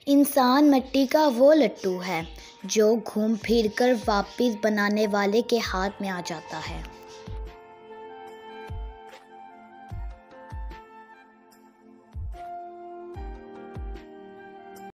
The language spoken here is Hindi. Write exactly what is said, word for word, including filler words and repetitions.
इंसान मिट्टी का वो लट्टू है जो घूम फिर कर वापस बनाने वाले के हाथ में आ जाता है।